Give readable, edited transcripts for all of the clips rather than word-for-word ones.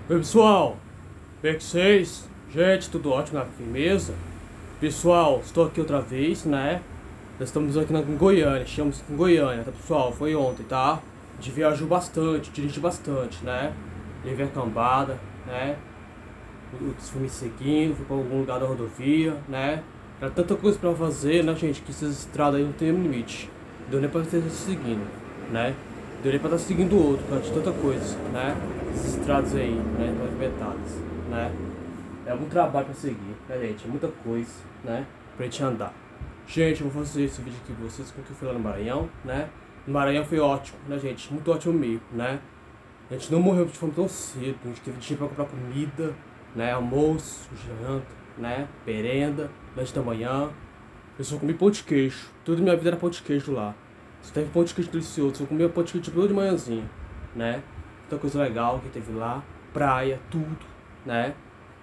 Oi pessoal, bem com vocês? Gente, tudo ótimo na firmeza? Pessoal, estou aqui outra vez, né? Nós estamos aqui em Goiânia, chegamos aqui em Goiânia, tá pessoal? Foi ontem, tá? A gente viajou bastante, dirigi bastante, né? Levei a cambada, né? Outros fui me seguindo, fui pra algum lugar da rodovia, né? Era tanta coisa pra fazer, né, gente? Que essas estradas aí não tem limite. Deu nem pra estar seguindo, né? Deu nem pra estar seguindo o outro, por causa de tanta coisa, né? Essas estradas aí, né? Pavimentadas, né? É muito trabalho pra seguir, né, gente? É muita coisa, né? Pra gente andar. Gente, eu vou fazer esse vídeo aqui com vocês, como que eu fui lá no Maranhão, né? No Maranhão foi ótimo, né, gente? Muito ótimo mesmo, né? A gente não morreu de fome tão cedo, a gente teve dinheiro pra comprar comida, né? Almoço, janta, né? Merenda, lanche da manhã. Eu só comi pão de queijo. Toda minha vida era pão de queijo lá. Só teve pão de queijo delicioso. Eu comia pão de queijo toda de manhãzinha, né? Muita coisa legal que teve lá. Praia, tudo, né?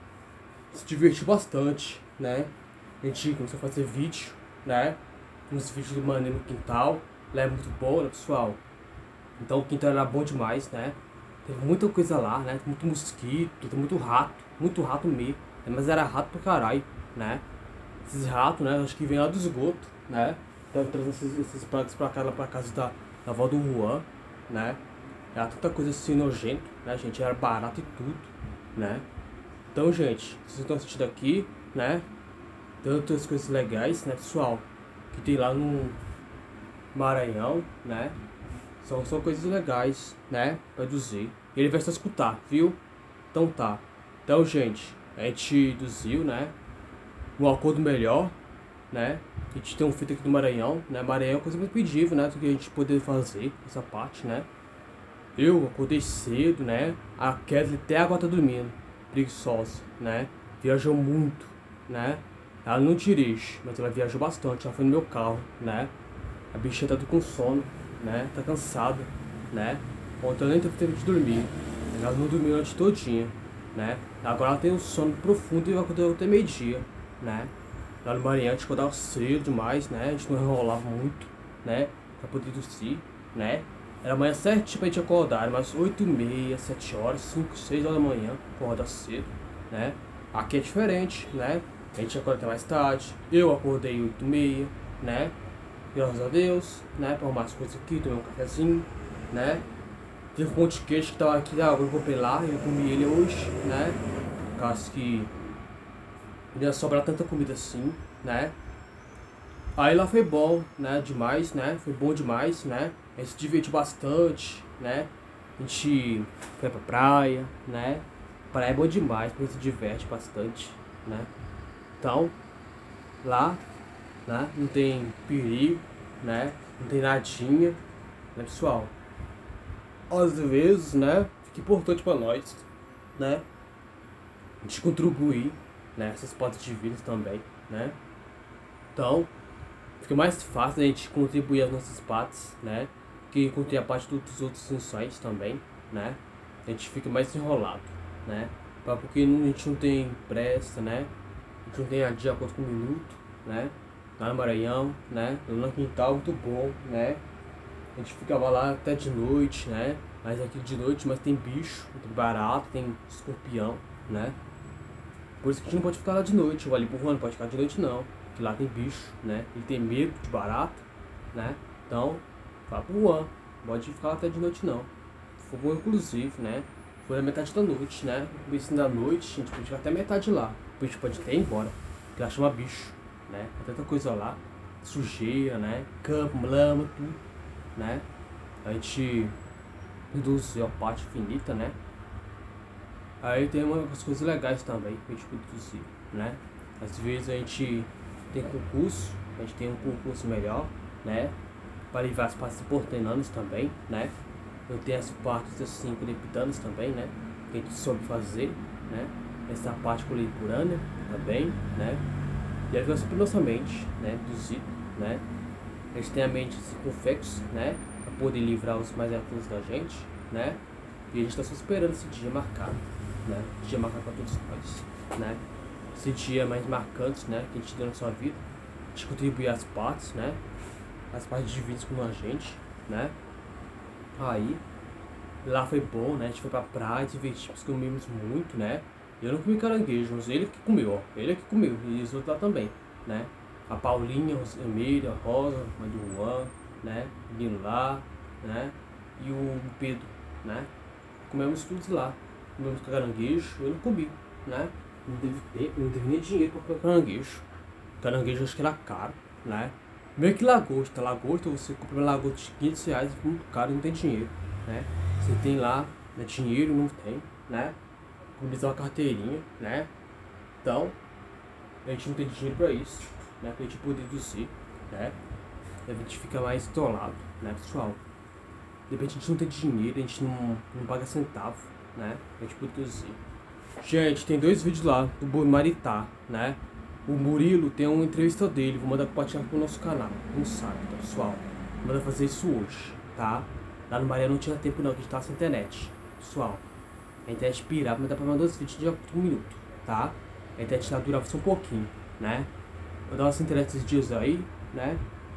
Se divertiu bastante, né? A gente começou a fazer vídeo, né? Uns vídeos do maneiro no quintal. Lá é muito bom, né, pessoal? Então o quintal era bom demais, né? Teve muita coisa lá, né? Muito mosquito, tem muito rato mesmo. Mas era rato pra caralho, né? Esses ratos, né? Acho que vem lá do esgoto, né? Então trazendo esses pratos pra cá, lá pra casa da avó do Juan, né? Era tanta coisa assim nojento, né, gente? Era barato e tudo, né? Então, gente, vocês estão assistindo aqui, né? Tantas coisas legais, né, pessoal? Que tem lá no Maranhão, né? São coisas legais, né? Pra dizer. Ele vai só escutar, viu? Então tá. Então, gente, a gente induziu, né? Um acordo melhor, né? A gente tem um feito aqui do Maranhão, né? Maranhão é coisa muito pedível, né? Do que a gente poder fazer, essa parte, né? Eu acordei cedo, né? A Kesley até agora tá dormindo, preguiçosa, né? Viajou muito, né? Ela não dirige, mas ela viajou bastante. Ela foi no meu carro, né? A bicha tá com sono, né? Tá cansada, né? Ontem ela nem teve tempo de dormir. Ela não dormiu a noite todinha, né? Agora ela tem um sono profundo e vai acordar até meio-dia, né? Lá no Maranhão a gente acordava cedo demais, né? A gente não enrolava muito, né? Pra poder dormir, né? Era amanhã certinho pra gente acordar, era umas 8h30, 7 horas, 5, 6 horas da manhã, acorda cedo, né? Aqui é diferente, né? A gente acorda até mais tarde. Eu acordei 8h30, né? Graças a Deus, né? Pra arrumar as coisas aqui, tomei um cafezinho, né? Teve um pão de queijo que tava aqui, eu comprei lá, eu comi ele hoje, né? Por causa que não ia sobrar tanta comida assim, né? Aí lá foi bom, né? Demais, né? Foi bom demais, né? A gente se divertiu bastante, né? A gente foi pra praia, né? Praia é bom demais, a gente se diverte bastante, né? Então, lá, né? Não tem perigo, né? Não tem nadinha, né, pessoal? Às vezes, né? Fica importante pra nós, né? A gente contribuir, né? Essas partes de vida também, né? Então, fica mais fácil a gente contribuir as nossas partes, né? Que contribuir a parte dos outros insights também, né? A gente fica mais enrolado, né? Porque a gente não tem pressa, né? A gente não tem a de acordo com o minuto, né? Lá no Maranhão, né? No quintal, muito bom, né? A gente ficava lá até de noite, né? Mas aqui de noite, mas tem bicho, tem barato, tem escorpião, né? Por isso que a gente não pode ficar lá de noite, ou ali por rua não pode ficar de noite não. Que lá tem bicho, né? Ele tem medo de barato, né? Então, fala pro Juan, não pode ficar até de noite não. Foi bom inclusive, né? Foi na metade da noite, né? No começo da noite, a gente pode ficar até metade lá. O bicho pode até ir embora, porque ela chama bicho, né? Tem tanta coisa lá, sujeira, né? Campo, lama, tudo, né? A gente reduziu a parte finita, né? Aí tem umas coisas legais também que a gente produzir, né? Às vezes a gente tem concurso, a gente tem um concurso melhor, né? Para livrar as partes importantes também, né? Eu tenho as partes assim colipitanas também, né? Que a gente soube fazer, né? Essa parte colipurana também, né? E aí fica sempre nossa mente, né? Induzido, né? A gente tem a mente circunflexo, né? Para poder livrar os mais ativos da gente, né? E a gente está só esperando esse dia marcado, né? Dia marcado para todos nós, né? Esse dia mais marcante, né? Que a gente deu na sua vida, de contribuir as partes, né? As partes divididas com a gente, né? Aí Lá foi bom, né? A gente foi pra praia, divertimos, comemos muito, né? Eu não comi caranguejo, mas ele que comeu, ó. Ele que comeu, e os outros lá também, né? A Paulinha, a Emília, a Rosa, a mãe do Juan, né? O menino lá, né? E o Pedro, né? Comemos tudo lá. Comemos caranguejo, eu não comi, né? Não teve nem dinheiro pra comprar caranguejo. Caranguejo acho que era caro, né? Meio que lagosta. Lagosta, você compra uma lagosta de 500 reais, muito caro, não tem dinheiro, né? Você tem lá, né, dinheiro, não tem, né? Começar uma carteirinha, né? Então, a gente não tem dinheiro pra isso, né? Pra gente poder deduzir, né? A gente fica mais isolado, né, pessoal? De repente a gente não tem dinheiro, a gente não paga centavo, né? Pra gente poder deduzir. Gente, tem 2 vídeos lá do Boi Maritá, né? O Murilo tem uma entrevista dele, vou mandar compartilhar pro nosso canal, não sabe, tá, pessoal? Vou mandar fazer isso hoje, tá? Lá no Maria não tinha tempo não, que a gente tava sem internet, pessoal. A internet pirava, mas dá pra mandar 2 vídeos de 1 minuto, tá? A internet lá durava só um pouquinho, né? Eu tava sem internet esses dias aí, né?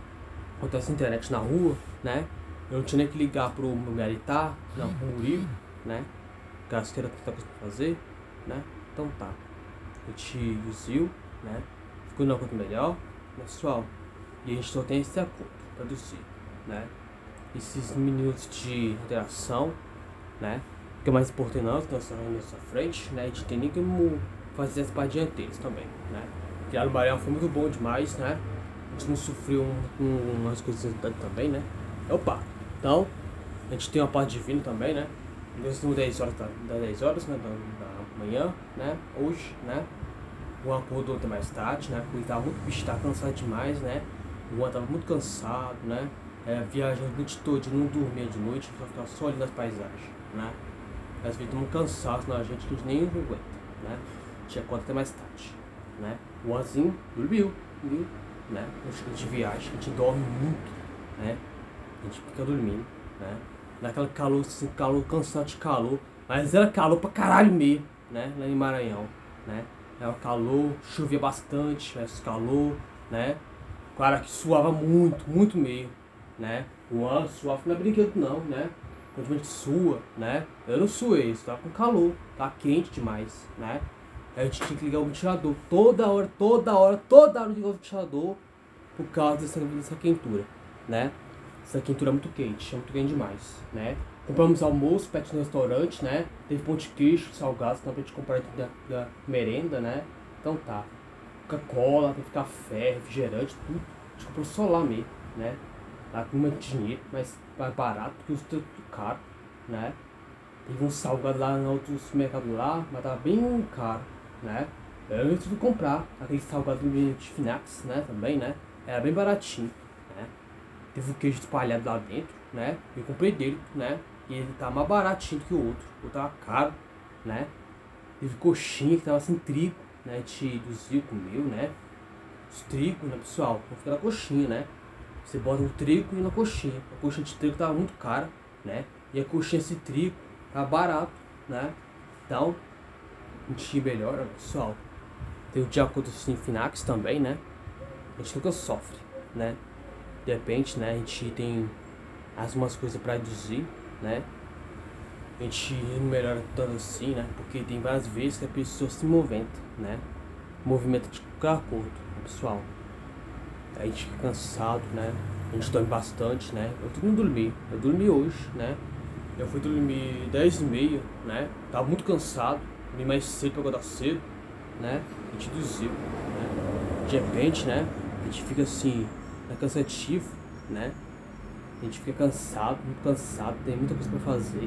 Eu tava sem internet na rua, né? Eu não tinha nem que ligar pro meu Maritá, não, pro Murilo, né? Caso queira tanta coisa pra fazer, né? Então tá. A gente reduziu, né? Ficou numa conta melhor, né, pessoal? E a gente só tem esse acordo pra reduzir, né? Esses minutos de interação, né? Que é mais importante não, que nós estamos na nossa frente, né? A gente tem nem como fazer as partes dianteiras também, né? Criar o Barão foi muito bom demais, né? A gente não sofreu umas coisas também, né? Opa! Então, a gente tem uma parte divina também, né? Nós estamos 10 horas, das 10 horas, né? Da manhã, né? Hoje, né? O Juan acordou até mais tarde, né? Porque ele tava muito, bicho, tava cansado demais, né? O Juan tava muito cansado, né? Viajando a noite toda, não dormia de noite, só ficava só olhando as paisagens, né? Às vezes estamos cansados na gente que a gente nem aguenta, né? A gente acorda até mais tarde, né? O Juanzinho dormiu, né? A gente viaja, a gente dorme muito, né? A gente fica dormindo, né? Naquela calor, assim, calor, cansado de calor, mas era calor pra caralho mesmo, né? Lá em Maranhão, né? Era calor, chovia bastante, calor, né? Cara que suava muito, muito mesmo, né? O ano suava não é brinquedo não, né? Quando a gente sua, né? Eu não suei, isso tava com calor, tá quente demais, né? Aí a gente tinha que ligar o ventilador toda hora ligar o ventilador por causa dessa quentura, né? Essa quentura é muito quente demais, né? Compramos almoço perto do restaurante, né? Teve pão de queijo, salgado, senão pra gente comprar da merenda, né? Então tá. Coca-Cola, teve café, refrigerante, tudo. A gente comprou só lá mesmo, né? Lá com muito dinheiro, mas mais barato, porque os tudo caro, né? Teve um salgado lá no outro supermercado lá, mas tava bem caro, né? Eu tive que comprar aquele salgado de Finax, né? Também, né? Era bem baratinho, né? Teve o queijo espalhado lá dentro, né? Eu comprei dele, né? E ele tá mais baratinho do que o outro tava caro, né? Teve coxinha que tava sem trigo, né? A gente reduziu, comeu, né? Os trigo, né, pessoal? Não fica na coxinha, né? Você bota o trigo e na coxinha. A coxinha de trigo tava muito cara, né? E a coxinha de trigo tava barato, né? Então, a gente melhora, né, pessoal? Tem o de acordo com Finax também, né? A gente nunca sofre, né? De repente, né? A gente tem umas coisas pra reduzir, né? A gente não melhora tanto assim, né? Porque tem várias vezes que a pessoa se movimenta, né? Movimento de qualquer acordo, né, pessoal? A gente fica cansado, né? A gente dorme bastante, né? Eu não dormi, eu dormi hoje, né? Eu fui dormir 10h30, né? Tava muito cansado, dormi mais cedo pra acordar cedo, né? A gente reduziu, né? De repente, né? A gente fica assim, cansativo, né? A gente fica cansado, muito cansado, tem muita coisa pra fazer.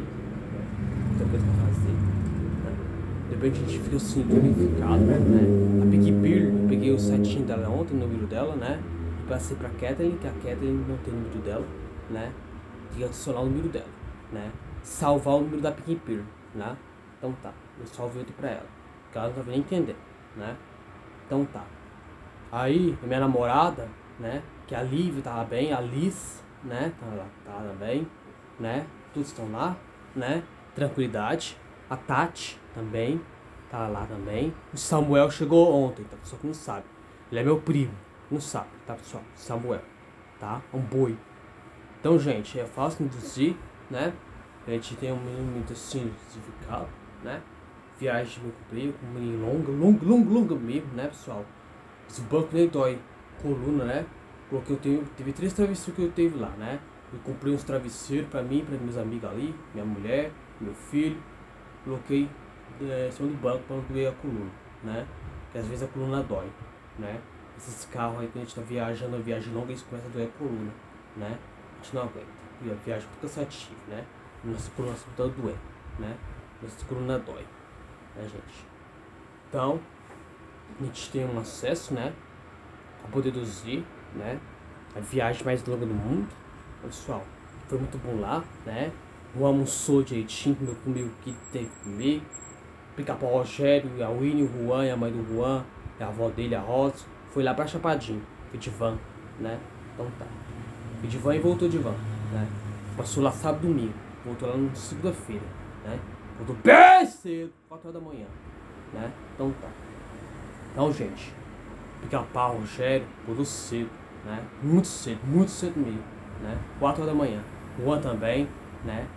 Né? De repente a gente fica assim, tonificado, né? A Piggy Pearl, eu peguei o setinho dela ontem, o número dela, né? E passei pra Kathleen, que a Kathleen não tem o número dela, né? Tem que adicionar o número dela, né? Salvar o número da Piggy Pearl, né? Então tá, eu salvei outro pra ela, porque ela não tava nem entendendo, né? Então tá. Aí, a minha namorada, né? Que a Lívia tava bem, a Liz, né? Tava bem, né? Todos estão lá, né? Tranquilidade. A Tati também tá lá também. O Samuel chegou ontem, tá? Pessoal que não sabe. Ele é meu primo, não sabe, tá, pessoal? Samuel, tá? É um boi. Então, gente, é fácil induzir, né? A gente tem muito assim, significado, né? Viagem meu comprei, longa mesmo, né, pessoal? Esse banco nem dói, coluna, né? Porque teve 3 travesseiros que eu teve lá, né? Eu comprei uns travesseiros pra mim, pra minhas amigas ali, minha mulher, meu filho. Coloquei em cima do banco pra não doer a coluna, né? Porque às vezes a coluna dói, né? Esses carros aí que a gente tá viajando, a viagem longa, eles começam a doer a coluna, né? A gente não aguenta. E a viagem é muito cansativa, né? Nossa coluna está doendo, né? Nossa coluna dói, né, gente? Então, a gente tem um acesso, né? Pra poder deduzir, né? A viagem mais longa do mundo. Pessoal, foi muito bom lá, né? O almoçou direitinho, comeu o que teve que comer. Pica-pau Rogério, a Winnie, o Juan, e a mãe do Juan, e a avó dele, a Rosa. Foi lá pra Chapadinho, foi de van, né? Então tá. Foi de van e voltou de van, né? Passou lá sábado e domingo, voltou lá na segunda-feira, né? Voltou bem cedo, 4 horas da manhã, né? Então tá. Então, gente, Pica-pau Rogério, voltou cedo, né? Muito cedo mesmo, né? 4 horas da manhã. O Juan também, né?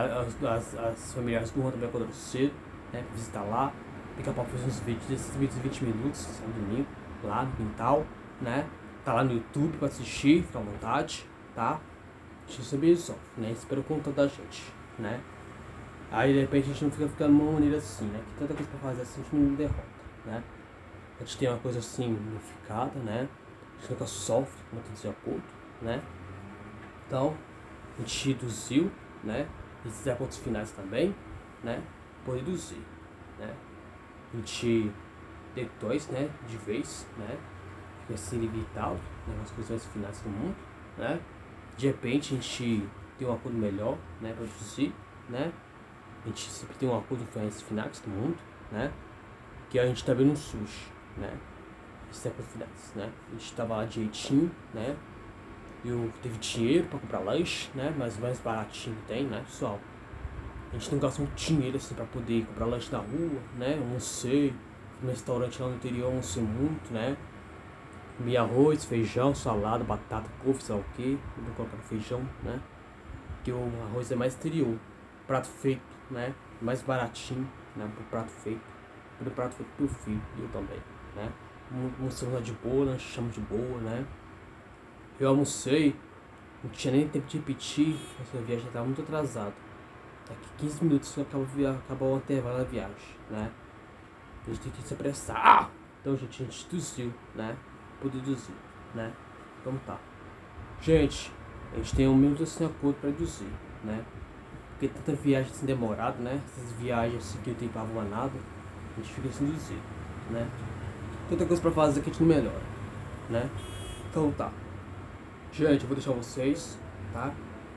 As familiares do Juan também acordaram cedo, né? Pra visitar lá. Pica-pau fez uns vídeos, desses vídeos de 20 minutos, no domingo, lá no quintal, né? Tá lá no YouTube pra assistir, fica à vontade, tá? A gente sempre sofre, né? Espero conta da gente, né? Aí de repente a gente não fica ficando de uma maneira assim, né? Que tanta coisa pra fazer assim, a gente não derrota, né? A gente tem uma coisa assim, unificada, né? A gente nunca sofre, como tem desacordo, né? Então, a gente reduziu, né? Esses acordos finais também, né? Por reduzir, né? A gente deu 2, né? De vez, né? Fica assim limitado, né? As coisas finais do mundo, né? De repente a gente tem um acordo melhor, né? Para reduzir, né? A gente sempre tem um acordo com as finais do mundo, né? Que a gente tá vendo um sushi, né? Esses acordos finais, né? A gente tava lá direitinho, né? Eu teve dinheiro para comprar lanche, né? Mas mais baratinho tem, né, pessoal? A gente não gasta muito dinheiro assim para poder comprar lanche na rua, né? Eu almocei no restaurante lá no interior, almocei muito, né? Comi arroz, feijão, salada, batata, couve, sei lá o que. Eu vou colocar feijão, né? Porque o arroz é mais exterior. Prato feito, né? Mais baratinho, né? Pro prato feito. Pro prato feito pro filho, e eu também, né? Almoçamos lá de boa, lanchamos de boa, né? Eu almocei, não tinha nem tempo de repetir, essa viagem já estava muito atrasada. Daqui 15 minutos acabou o intervalo da viagem, né? A gente tem que se apressar. Então, gente, a gente deduziu, né? Poder deduzir, né? Então tá. Gente, a gente tem um minuto assim acordo para deduzir, né? Porque tanta viagem assim demorada, né? Essas viagens assim que eu tenho pra arrumar nada, a gente fica assim deduzido, né? Tanta coisa pra fazer que a gente não melhora, né? Então tá. Gente, eu vou deixar vocês, tá?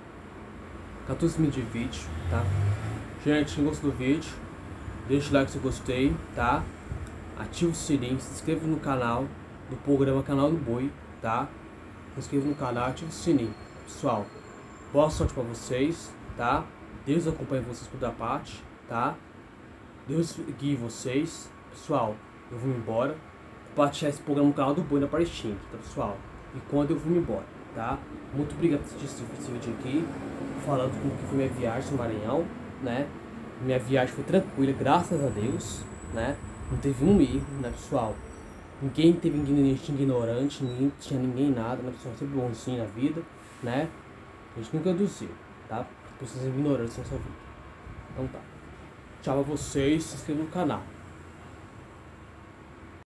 14 minutos de vídeo, tá? Gente, quem gostou do vídeo, deixa o like se gostei, tá? Ativa o sininho, se inscreva no canal do programa Canal do Boi, tá? Se inscreva no canal, ativa o sininho. Pessoal, boa sorte pra vocês, tá? Deus acompanhe vocês por toda parte, tá? Deus guie vocês. Pessoal, eu vou embora. Compartilhar esse programa no canal do Boi na Paristinha, tá, pessoal? E quando eu vou embora, tá? Muito obrigado por assistir esse vídeo aqui, falando como que foi minha viagem no Maranhão, né? Minha viagem foi tranquila, graças a Deus, né? Não teve um erro, né, pessoal? Ninguém teve ignorante, ninguém tinha nada, né, pessoal? Sempre bonzinho na vida, né? A gente nunca reduziu, tá? Pessoas ignorantes na sua vida. Então tá. Tchau a vocês, se inscreva no canal.